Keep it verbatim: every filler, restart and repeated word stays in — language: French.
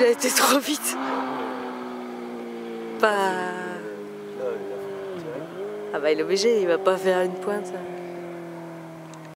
il a été trop vite. Pas... Ah bah il est obligé, il va pas faire une pointe.